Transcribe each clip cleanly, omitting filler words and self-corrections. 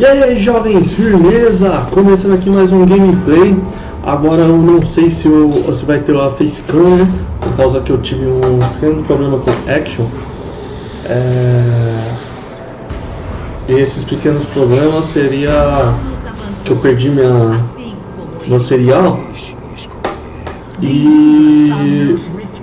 E aí, jovens, firmeza? Começando aqui mais um gameplay. Agora eu não sei se vai ter a facecam, né? Por causa que eu tive um pequeno problema com Action. E esses pequenos problemas seria que eu perdi meu serial. E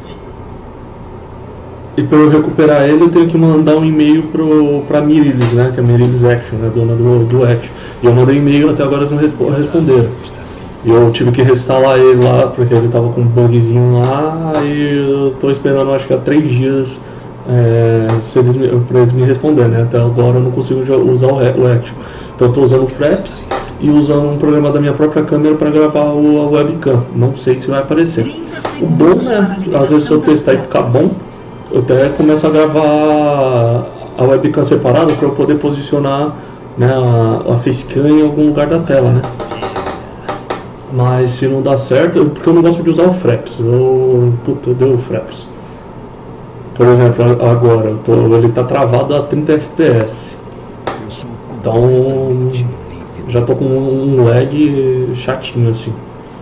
para eu recuperar ele, eu tenho que mandar um e-mail pra Mirilis, né? Que é a Mirilis Action, né? Dona do Action. E eu mandei e-mail, até agora eles não responderam. E eu tive que reinstalar ele lá, porque ele tava com um bugzinho lá. E eu tô esperando, acho que há 3 dias pra eles me responderem, né? Até agora eu não consigo usar o Action. Então eu tô usando o Fraps e usando um programa da minha própria câmera para gravar a webcam. Não sei se vai aparecer. O bom, né? Às vezes se eu testar e ficar bom, eu até começo a gravar a webcam separada para eu poder posicionar, né, a facecam em algum lugar da tela, né? Mas se não dá certo, porque eu não gosto de usar o Fraps, eu deu o Fraps. Por exemplo, agora ele tá travado a 30 fps, então já tô com um lag chatinho assim.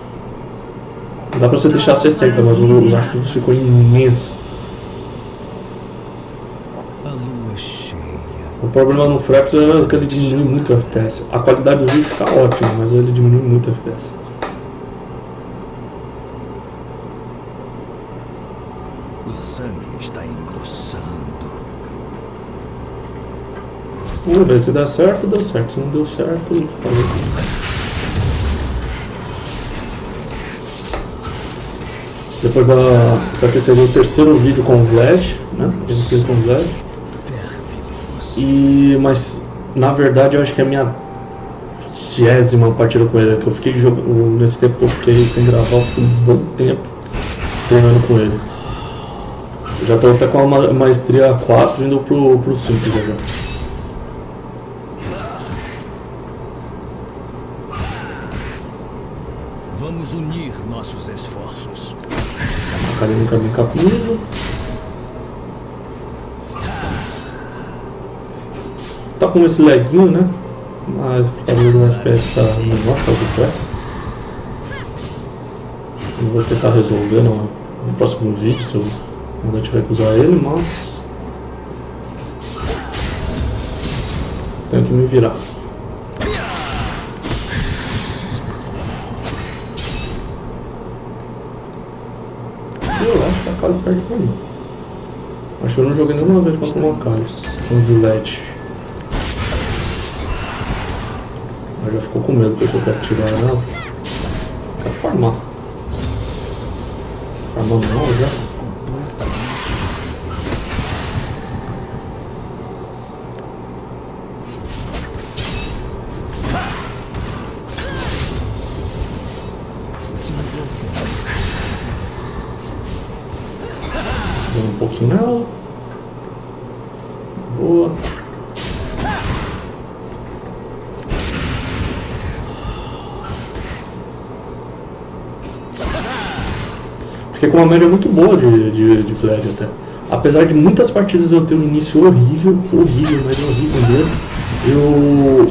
Dá pra você deixar 60, mas os arquivos ficam imensos. O problema no Fraps é que ele diminui muito o FPS. A qualidade do vídeo fica ótima, mas ele diminui muito o FPS. O sangue está engrossando. Vamos ver, se der certo, deu certo. Se não deu certo, fazer tudo. Depois esse aqui seria o terceiro vídeo com o Vlad, né? Gameplay com o Vlad. Mas na verdade eu acho que é a minha 10ª partida com ele, que eu fiquei jogando nesse tempo que eu fiquei sem gravar por um bom tempo treinando com ele. Eu já estou até com a maestria 4 indo pro 5 já. Vamos unir nossos esforços. A Karine nunca vem cá comigo. Tá com esse laguinho, né? Mas por causa do FPS tá menor que o do Flash. Eu vou tentar resolver no próximo vídeo, se eu ainda tiver que usar ele, mas tenho que me virar. Eu acho que a Kali perde pra mim. Acho que eu não joguei nenhuma vez contra uma Kali com o LED. Eu já ficou com medo, porque eu quero tirar ela. Quero farmar. Farmando não, já. Dando um pouquinho nela. Boa. Fiquei com uma média muito boa de flag até. Apesar de muitas partidas eu ter um início horrível, mas horrível mesmo.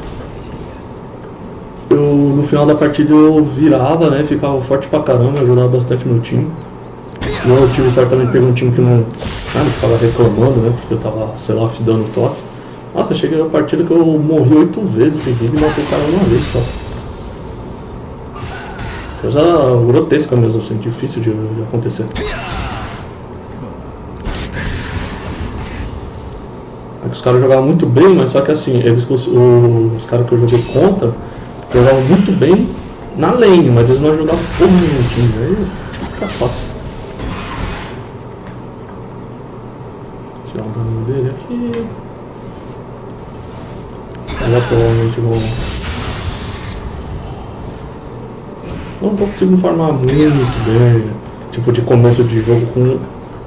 Eu no final da partida eu virava, né? Ficava forte pra caramba, ajudava bastante meu time. Meu time certamente pegou um time que não ficava reclamando, né? Porque eu tava, sei lá, dando toque. Nossa, eu cheguei na partida que eu morri 8 vezes seguidas e matei o cara uma vez só. Coisa grotesca mesmo, assim, difícil de acontecer. Os caras jogavam muito bem, mas só que assim, os caras que eu joguei contra jogavam muito bem na lane, mas eles não ajudavam todo mundo no time, aí fica fácil. Tirar um dano dele aqui. Ela provavelmente não tô conseguindo farmar muito bem, tipo de começo de jogo com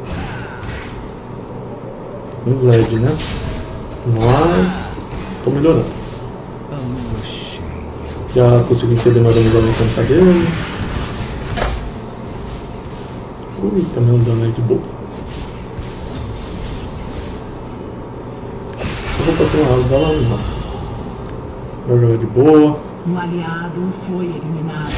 LED, né? Mas tô melhorando. Já consegui entender mais ou menos a mecânica dele. Também um dano aí de boa. Eu vou passar uma água, vai lá e mata. Pra jogar de boa. Um aliado foi eliminado.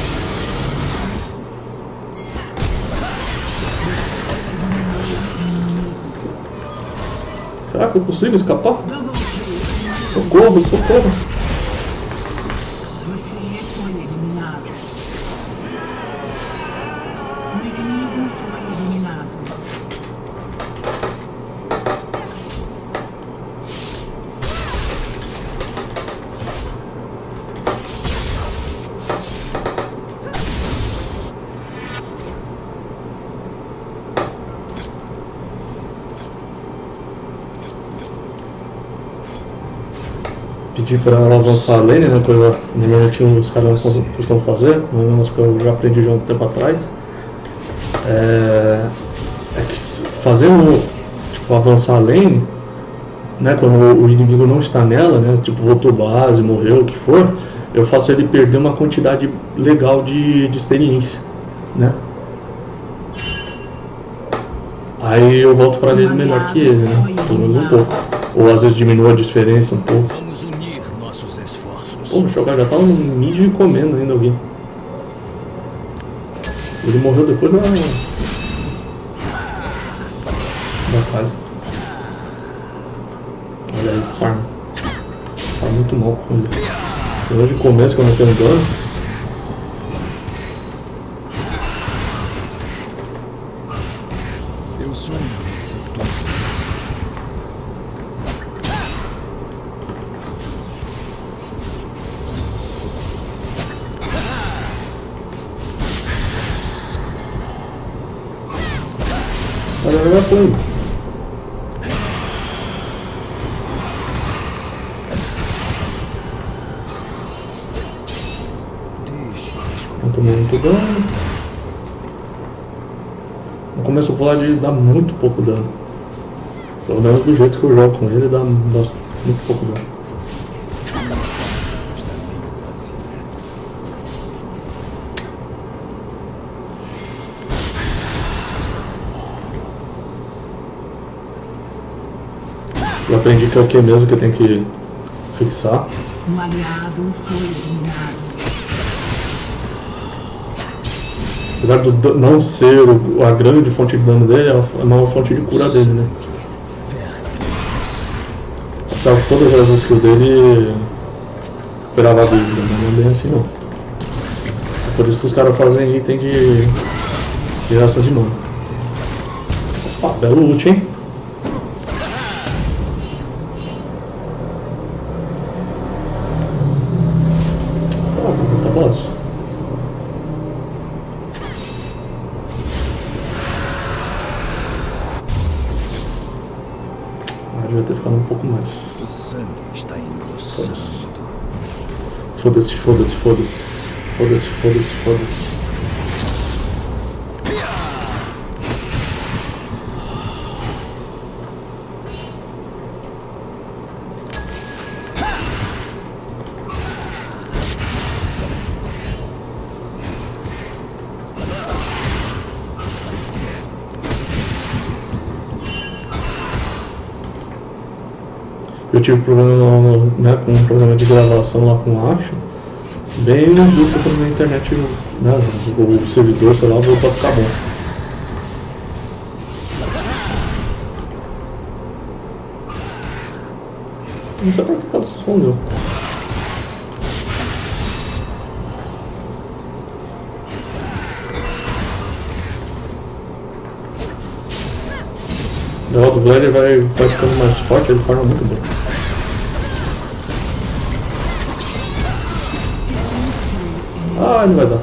Será que eu consigo escapar? Double kill. Socorro, socorro. Você foi eliminado. O inimigo foi eliminado. Pedir pra ela avançar a lane, né? Coisa normalmente os caras costumam fazer, um negócio que eu já aprendi já há um tempo atrás. É que fazendo, tipo, avançar a lane, né? Quando o inimigo não está nela, né? Tipo, voltou base, morreu, o que for, eu faço ele perder uma quantidade legal de experiência, né? Aí eu volto pra ele melhor que ele, né? Pelo menos um pouco. Ou às vezes diminui a diferença um pouco. Vamos unir nossos esforços. Pô, o Shogun já tá um mid comendo ainda alguém. Ele morreu depois da batalha. Olha aí, farm. Tá muito mal com ele. Pelo de começo que eu não tenho dano. Eu sou um receptor. Vai jogar com ele. Não tomei muito dano. No começo pode dar muito pouco dano. Pelo menos do jeito que eu jogo com ele, dá muito pouco dano. Eu aprendi que é o que mesmo que eu tenho que fixar. Um aliado foi eliminado. Apesar do não ser a grande fonte de dano dele, é a maior fonte de cura dele, né? Apesar de todas as skills dele recuperava a vida, mas não é bem assim não. É por isso que os caras fazem item de geração de mana. Opa, belo ult, hein? Tá fácil. Devia ter ficado um pouco mais. O sangue está engrossando. Foda-se, foda-se, foda-se. Foda-se, foda-se, foda-se. Eu tive problema, né, com um programa de gravação lá com o Action, bem no grupo quando a internet, né, o servidor, sei lá, voltou a ficar bom. Não sei pra que ela se escondeu. O Vlad vai ficando mais forte, ele farma muito bem. Ah, não vai dar.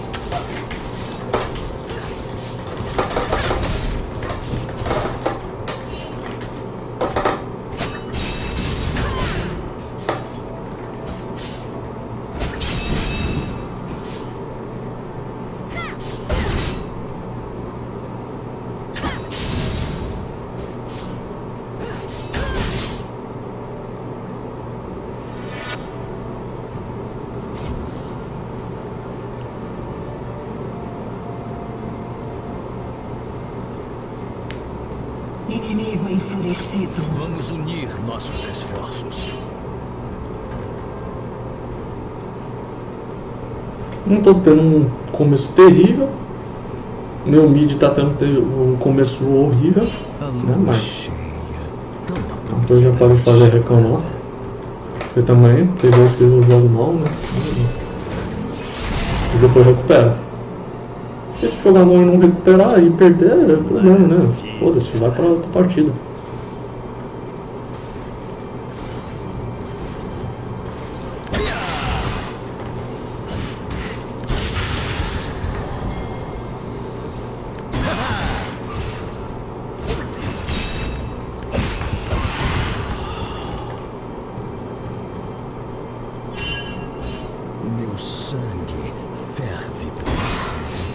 Inimigo enfurecido. Vamos unir nossos esforços. Não tô tendo um começo terrível. Meu mid tá tendo um começo horrível. Né? Mas então já pode fazer reclamar. Porque também tem vezes que eu jogo mal, né? E depois recupera. Se jogar mal e não recuperar e perder, é problema, né? Foda-se, vai pra outra partida. Meu sangue ferve por você.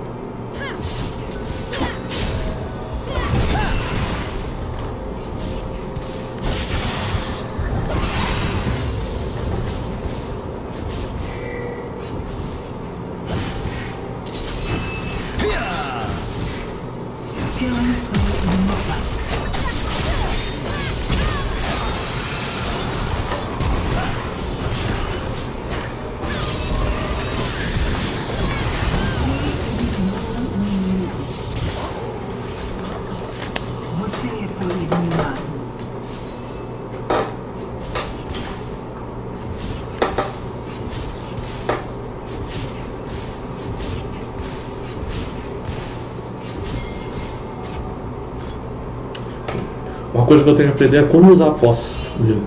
Killing spree iniciado. Você foi eliminado. Uma coisa que eu tenho que aprender é como usar a posse.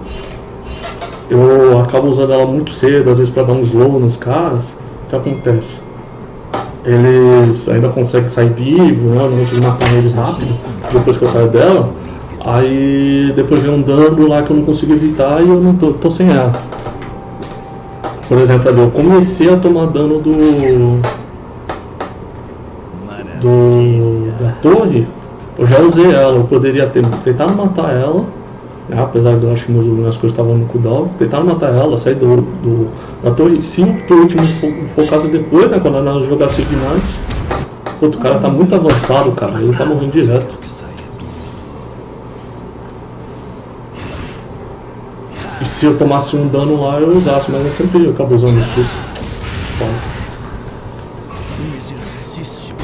Eu acabo usando ela muito cedo, às vezes pra dar um slow nos caras. O que acontece? Eles ainda conseguem sair vivos, né? Eu não consigo matar eles rápido depois que eu saio dela. Aí depois vem um dano lá que eu não consigo evitar e eu não tô sem ela. Por exemplo, ali, eu comecei a tomar dano da torre. Eu já usei ela, eu poderia ter tentado matar ela, né, apesar de eu acho que minhas coisas estavam no cooldown, tentado matar ela, sair da torre, se o último focasse depois, né, quando ela jogasse Ignite. Enquanto o cara tá muito avançado, cara, ele tá morrendo direto. E se eu tomasse um dano lá, eu usasse, mas eu sempre acabo usando isso. Um exercício.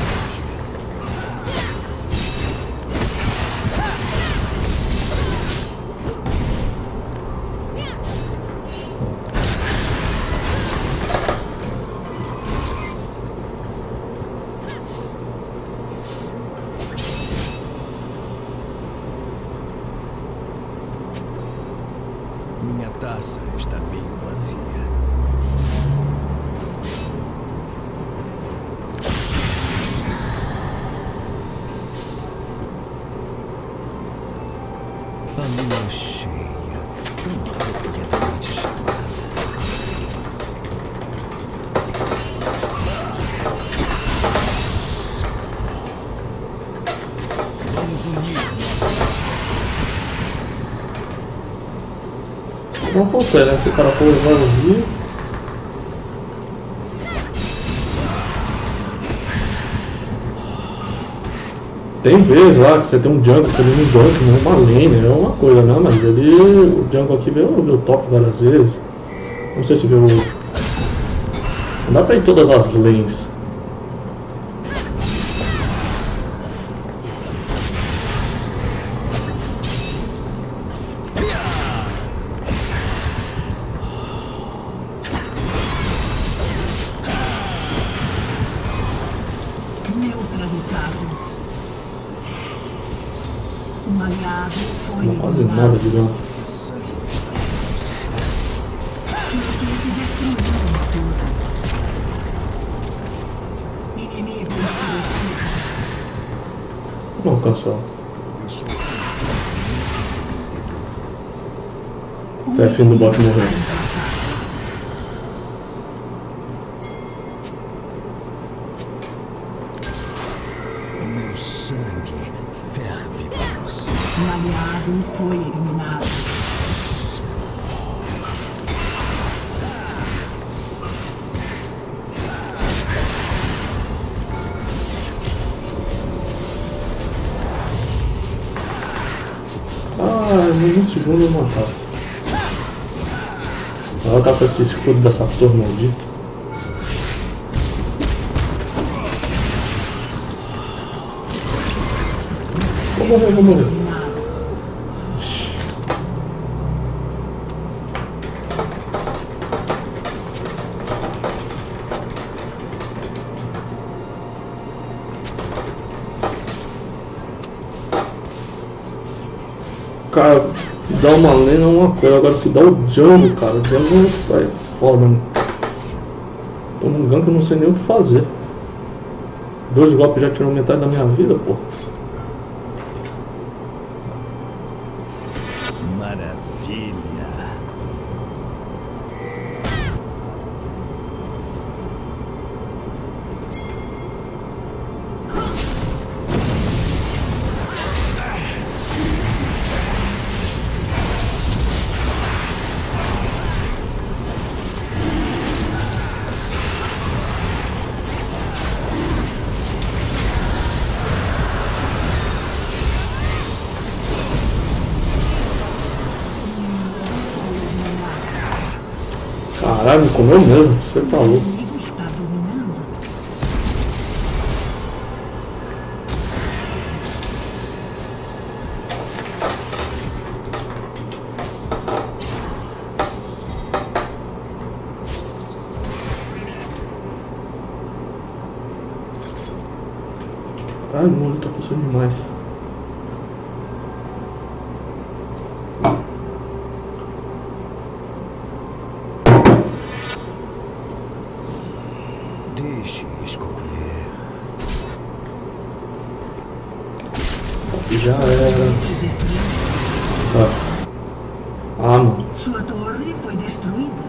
Minha taça está meio vazia. A lua cheia, tão apropriadamente chamada. Vamos unir. Não consegue, né? Se o cara for levar no rio. Tem vezes lá que você tem um jungle, que ele não jungle, não é uma lane, é uma coisa, né? Mas ele, o jungle aqui veio top várias vezes. Não sei se viu. Não dá pra ir todas as lanes. Neutralizado. Um aliado foi Não quase eliminado. nada de dano. Sua equipe destruiu uma torre. Inimigo enfurecido. Não alcançou. Até fim do bot morrer. Meu sangue ferve por você. Um aliado foi eliminado. Ah, em um segundo eu matava. Ela tá com esse escudo dessa torre maldita. Vou morrer, vou morrer. Cara, dá uma lenda é uma coisa, agora que dá o jungle, cara, o jungle é foda, mano. Tô num gank que eu não sei nem o que fazer. 2 golpes já tiraram metade da minha vida, pô. Maravilha. Caralho, me comeu mesmo, você tá O louco. inimigo está dominando. Caralho, o molho tá passando demais. Deixe escolher. E já era. Destruído. Ah, mano. Sua torre foi destruída.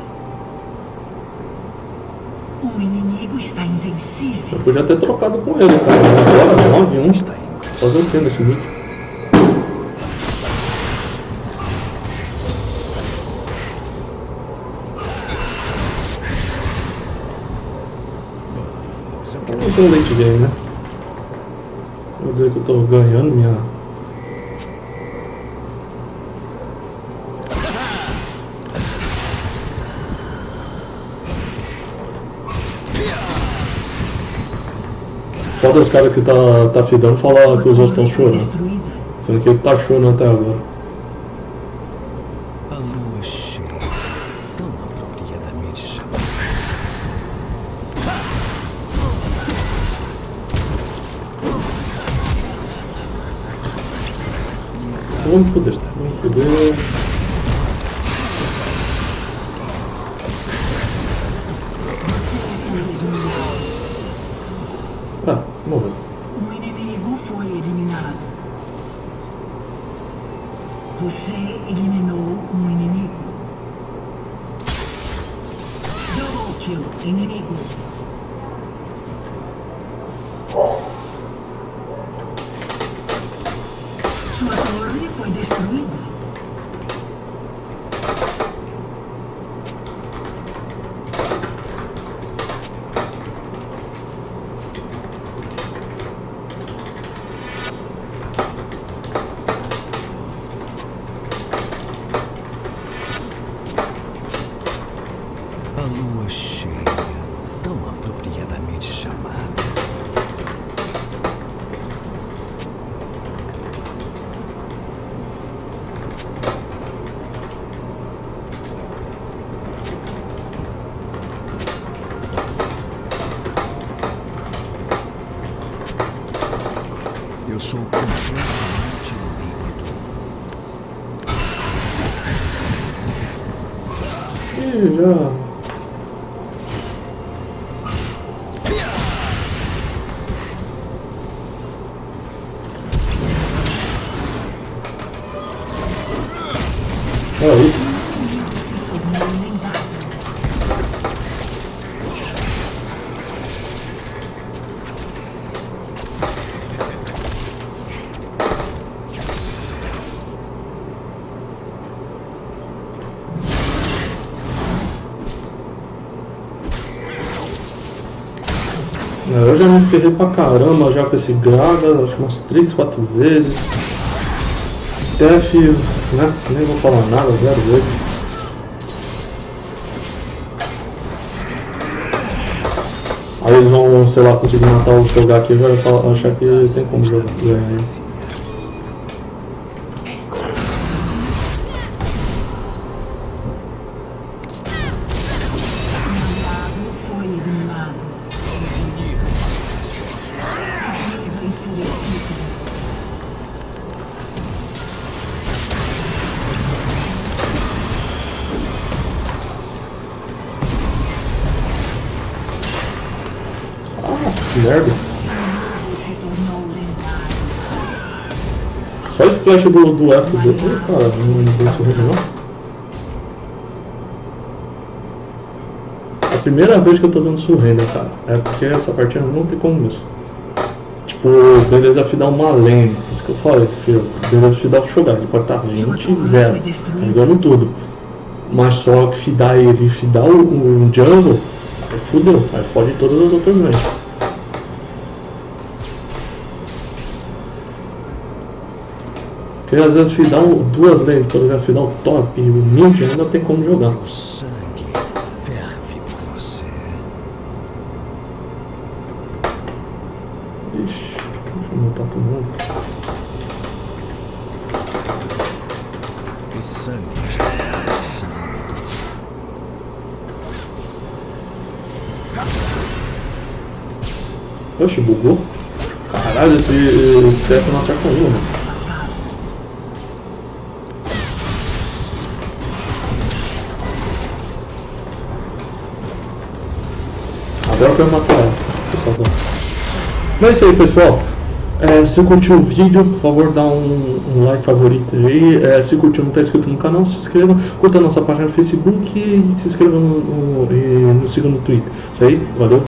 O inimigo está invencível. Eu podia ter trocado com ele, cara. Agora 9-1. Está em Fazer o que nesse nick? Eu não tô late game, né? Vou dizer que eu tô ganhando minha. Foda os caras que tá fidando falar que os outros estão chorando. Destruída. Sendo que ele tá chorando até agora. a lua cheia, tão apropriadamente chamada. Vamos foder, vamos foder. Ah, morreu. Um inimigo foi eliminado. Você eliminou um inimigo. Double kill, inimigo. Sua torre foi destruída. A lua cheia, tão apropriadamente chamada. Eu sou completamente lívido. Ih, já. Olha isso. O inimigo se tornou lendário. Eu já me ferrei pra caramba já com esse Graga, acho que umas 3, 4 vezes. TF, né? Nem vou falar nada, 0 vezes. Aí eles vão, sei lá, conseguir matar o Shogar aqui e vai achar que tem como jogar. merda. Se tornou lendário. Só splash do eco do outro, cara, não vou sorrir não. A primeira vez que eu tô dando surrenda, cara, é porque essa partida não tem como mesmo. Tipo, beleza F dá uma lane, isso que eu falei, filho, beleza F dá jogar, ele pode estar 20 e 0, pegando tudo. Mas só que fidar ele e fidar o jungle, aí fudeu, aí fode todas as outras lanes. Porque às vezes fidar duas lanes, por exemplo, fidar o top e o mid ainda tem como jogar. Meu sangue ferve por você. Ixi, deixa eu matar todo mundo. O sangue está pulsando. Oxe, bugou. Caralho, esse teto não acerta nenhuma, mano. Agora eu quero matar ela. Mas é isso aí, pessoal. Se curtiu o vídeo, por favor, dá um like favorito aí. Se curtiu, não está inscrito no canal, se inscreva. Curta a nossa página no Facebook e se inscreva no siga no Twitter. Isso aí, valeu.